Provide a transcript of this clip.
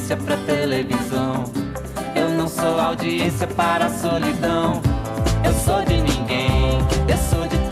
audiência pra televisão. Eu não sou audiência para a solidão. Eu sou de ninguém, eu sou de